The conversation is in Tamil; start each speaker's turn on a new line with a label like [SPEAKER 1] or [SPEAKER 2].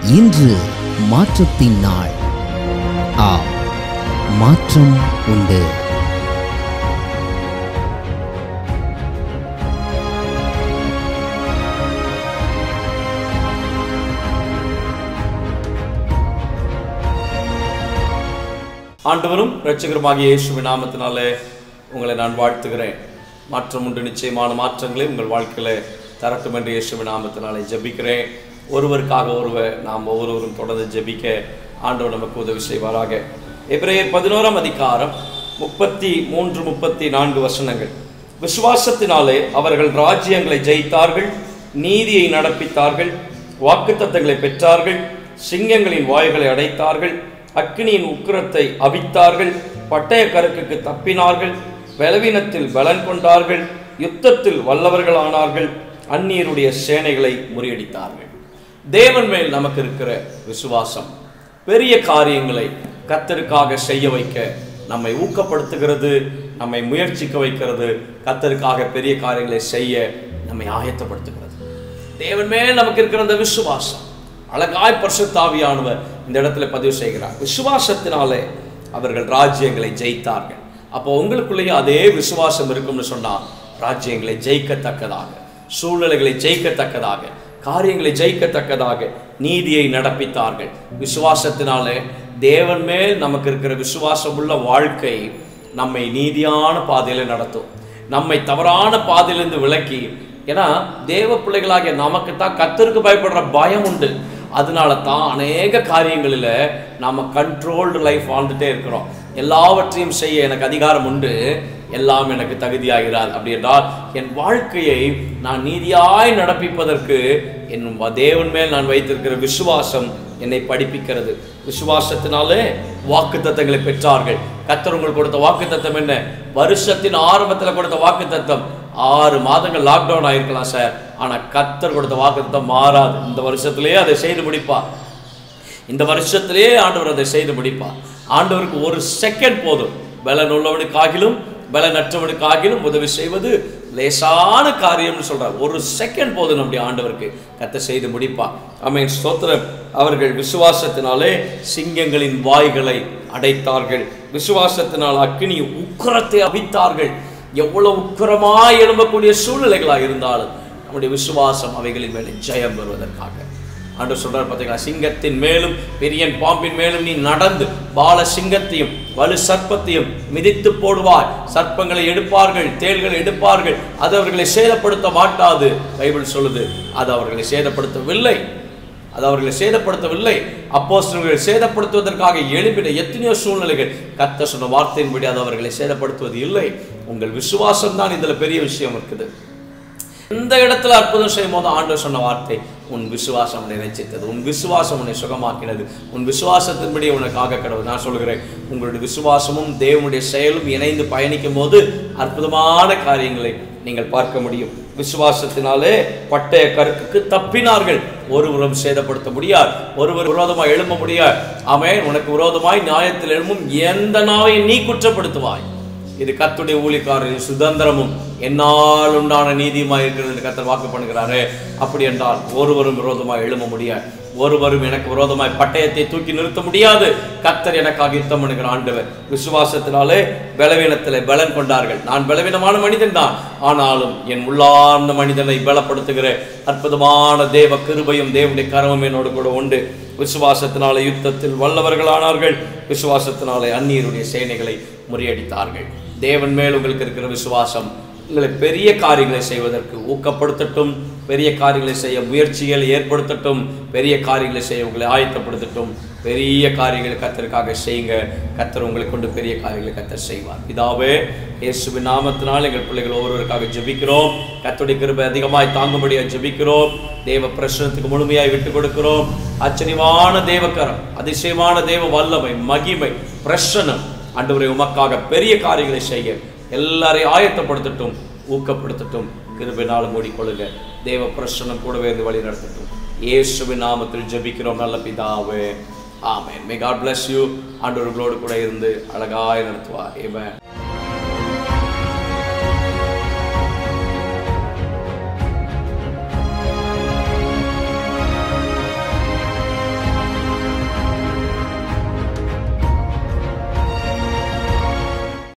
[SPEAKER 1] இன்று மாற்றத்தின் நாள். ஆம், மாற்றம் உண்டு.
[SPEAKER 2] ஆண்டவரும் இரட்சகருமாகிய இயேசுவின் நாமத்தினாலே உங்களை நான் வாழ்த்துகிறேன். மாற்றம் உண்டு. நிச்சயமான மாற்றங்களை உங்கள் வாழ்க்கையில் தரட்டும் என்று இயேசுவின் நாமத்தினாலே ஜெபிக்கிறேன். ஒருவருக்காக ஒருவர் நாம் ஒவ்வொருவரும் தொடர்ந்து ஜெபிக்க ஆண்டவர் நமக்கு உதவி செய்வாராக. எபிரேயர் 11ஆம் அதிகாரம் 33-34 வசனங்கள். விசுவாசத்தினாலே அவர்கள் ராஜ்யங்களை ஜெயித்தார்கள், நீதியை நடப்பித்தார்கள், வாக்குத்தத்தங்களை பெற்றார்கள், சிங்கங்களின் வாய்களை அடைத்தார்கள், அக்கினியின் உக்கிரத்தை அவித்தார்கள், பட்டய கருக்குக்கு தப்பினார்கள், பலவீனத்தில் பலன் கொண்டார்கள், யுத்தத்தில் வல்லவர்களானார்கள், அந்நியருடைய சேனைகளை முறியடித்தார்கள். தேவன் மேல் நமக்கு இருக்கிற விசுவாசம் பெரிய காரியங்களை கர்த்தருக்காக செய்ய வைக்க நம்மை ஊக்கப்படுத்துகிறது, நம்மை முயற்சிக்க வைக்கிறது, கர்த்தருக்காக பெரிய காரியங்களை செய்ய நம்மை ஆயத்தப்படுத்துகிறது. தேவன் மேல் நமக்கு இருக்கிற அந்த விசுவாசம் அழகாய் பரிசுத்த ஆவியானவர் இந்த இடத்துல பதிவு செய்கிறார். விசுவாசத்தினாலே அவர்கள் ராஜ்யங்களை ஜெயித்தார்கள். அப்போ உங்களுக்குள்ளேயே அதே விசுவாசம் இருக்கும்னு சொன்னால் ராஜ்யங்களை ஜெயிக்கத்தக்கதாக, சூழ்நிலைகளை ஜெயிக்கத்தக்கதாக, காரியங்களை ஜெயிக்கத்தக்கதாக நீதியை நடப்பித்தார்கள். விசுவாசத்தினாலே தேவன் மேல் நமக்கு இருக்கிற விசுவாசம் உள்ள வாழ்க்கை நம்மை நீதியான பாதையில் நடத்தும், நம்மை தவறான பாதையிலிருந்து விலக்கி. ஏன்னா தேவ பிள்ளைகளாகிய நமக்கு தான் கர்த்தருக்கு பயப்படுற பயம் உண்டு. அதனால தான் அநேக காரியங்களில் நாம் கண்ட்ரோல்டு லைஃப் வாழ்ந்துட்டே இருக்கிறோம். எல்லாவற்றையும் செய்ய எனக்கு அதிகாரம் உண்டு, எல்லாம் எனக்கு தகுதியாகிறார். அப்படி என்றால் என் வாழ்க்கையை நான் நீதியாய் நடப்பிப்பதற்கு என் தேவன் மேல் நான் வைத்திருக்கிற விசுவாசம் என்னை படிப்பிக்கிறது. விசுவாசத்தினாலே வாக்குத்தத்தங்களை பெற்றார்கள். கர்த்தர் உங்களுக்கு கொடுத்த வாக்குத்தத்தம் என்ன? வருஷத்தின் ஆரம்பத்தில் கொடுத்த வாக்குத்தத்தம். 6 மாதங்கள் லாக்டவுன் ஆகிருக்கலாம் சார், ஆனால் கர்த்தர் கொடுத்த வாக்குத்தத்தம் மாறாது. இந்த வருஷத்திலேயே அதை செய்து முடிப்பார். இந்த வருஷத்திலேயே ஆண்டவர் அதை செய்து முடிப்பார். ஆண்டவருக்கு ஒரு செகண்ட் போதும். பலன் உள்ளவனுக்காகிலும் பலனற்றவனுக்காகிலும் உதவி செய்வது லேசான காரியம்னு சொல்றார். ஒரு செகண்ட் போதும் நம்முடைய ஆண்டவருக்கு கர்த்தர் செய்து முடிப்பார். ஆமென், ஸ்தோத்திரம். அவர்கள் விசுவாசத்தினாலே சிங்கங்களின் வாய்களை அடைத்தார்கள். விசுவாசத்தினால் அக்கினி உக்கிரத்தை அவித்தார்கள். எவ்வளவு உக்கிரமாய் எழும்பக்கூடிய சூழ்நிலைகளாக இருந்தாலும் நம்முடைய விசுவாசம் அவைகளின் மேலே ஜெயம் பெறுவதற்காக ஆண்டவர் சொல்றார். பார்த்தீங்களா, சிங்கத்தின் மேலும் பெரியன் பாம்பின் மேலும் நீ நடந்து பால சிங்கத்தையும் வலு சர்ப்பத்தையும் மிதித்து போடுவாய். சர்ப்பங்களை எடுப்பார்கள், தேள்களை எடுப்பார்கள், அது அவர்களை சேதப்படுத்த மாட்டாது. பைபிள் சொல்லுது அது அவர்களை சேதப்படுத்தவில்லை, அது அவர்களை சேதப்படுத்தவில்லை. அப்போஸ்தலர்கள் சேதப்படுத்துவதற்காக எழுப்பின எத்தனையோ சூழ்நிலைகள் கர்த்தர் சொன்ன வார்த்தையின்படி அது அவர்களை சேதப்படுத்துவது இல்லை. உங்கள் விசுவாசம் தான் இதுல பெரிய விஷயம் இருக்குது. இந்த இடத்துல அற்புதம் செய்யும் போது ஆண்டவர் சொன்ன வார்த்தை, உன் விசுவாசம் உன்னை ரட்சித்தது, உன் விசுவாசம் உன்னை சுகமாக்கினது, உன் விசுவாசத்தின்படி உனக்காக கடவுள். நான் சொல்கிறேன், உங்களுடைய விசுவாசமும் தேவனுடைய செயலும் இணைந்து பயணிக்கும் போது அற்புதமான காரியங்களை நீங்கள் பார்க்க முடியும். விசுவாசத்தினாலே பட்டய கருக்குக்கு தப்பினார்கள். ஒருவரும் சேதப்படுத்த முடியாது, ஒருவர் விரோதமாய் எழும்ப முடியாது. ஆமென். உனக்கு விரோதமாய் நியாயத்தில் எழும்பும் எந்த நாவை நீ குற்றப்படுத்துவாய். இது கர்த்தருடைய ஊழியக்காரரின் சுதந்திரமும் என்னால் உண்டான நீதியுமாய் இருக்கிறது என்று கர்த்தர் வாக்கு பண்ணுகிறாரு. அப்படி என்றால் ஒருவரும் விரோதமாய் எழும்ப முடியாது, ஒருவரும் எனக்கு விரோதமாய் பட்டயத்தை தூக்கி நிறுத்த முடியாது. கர்த்தர் எனக்காக யுத்தம் பண்ணுகிற ஆண்டவர். விசுவாசத்தினாலே பலவீனத்திலே பலன் கொண்டார்கள். நான் பலவீனமான மனிதன் தான், ஆனாலும் என் உள்ளார்ந்த மனிதனை பலப்படுத்துகிற அற்புதமான தேவ கிருபையும் தேவனுடைய கரமும் என்னோடு கூட உண்டு. விசுவாசத்தினாலே யுத்தத்தில் வல்லவர்களானார்கள், விசுவாசத்தினாலே அந்நியருடைய சேனைகளை முறியடித்தார்கள். தேவன் மேல் உங்களுக்கு இருக்கிற விசுவாசம் உங்களை பெரிய காரியங்களை செய்வதற்கு ஊக்கப்படுத்தட்டும், பெரிய காரியங்களை செய்ய முயற்சிகளை ஏற்படுத்தட்டும், பெரிய காரியங்களை செய்ய உங்களை ஆயத்தப்படுத்தட்டும். பெரிய காரியங்களை கர்த்தருக்காக செய்யுங்க. கர்த்தர் உங்களை கொண்டு பெரிய காரியங்களை கர்த்தர் செய்வார். பிதாவே, இயேசுவின் நாமத்தினால் எங்கள் பிள்ளைகள் ஒவ்வொருவருக்காக ஜெபிக்கிறோம். கர்த்தருடைய கிருபை அதிகமாய் தாங்கும்படியாக ஜெபிக்கிறோம். தேவ பிரசன்னத்துக்கு முழுமையாய் விட்டு கொடுக்கிறோம். ஆச்சரியமான தேவக்கரம், அதிசயமான தேவ வல்லமை, மகிமை, பிரசன்னம் ஆண்டவரே உமக்காக பெரிய காரியங்களை செய்ய எல்லாரையும் ஆயத்தப்படுத்தட்டும், ஊக்கப்படுத்தட்டும். கிருபையினால் மூடிக்கொள்ளுங்க. தேவ பிரசன்னம் கூடவே இருந்து வழி நடத்தட்டும். இயேசுவின் நாமத்தில் ஜெபிக்கிறோம் நல்ல பிதாவே, ஆமென். May God bless you. ஆண்டவர் உங்களோடு கூட இருந்து அழகாய் நடத்துவார். ஆமென்.